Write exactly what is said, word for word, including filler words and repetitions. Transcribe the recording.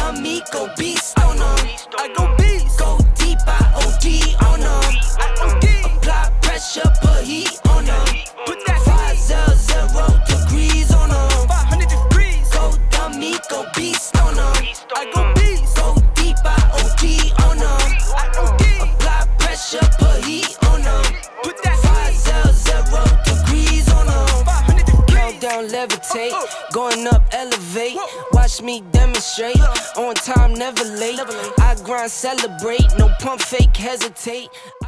dummy, go beast on them. I go beast. Go deep, I O D on them. I O D. Apply pressure, put heat on them. Put that five zero zero degrees on them. five hundred degrees. Go dummy, go beast on them. I go beast. Go deep, I O D on them. I O D. Apply pressure, put heat on them. Put that five zero zero degrees on them. five hundred degrees. Countdown, levitate. Going up, elevate. Watch me demonstrate. On time, never late. I grind, celebrate. No pump, fake, hesitate.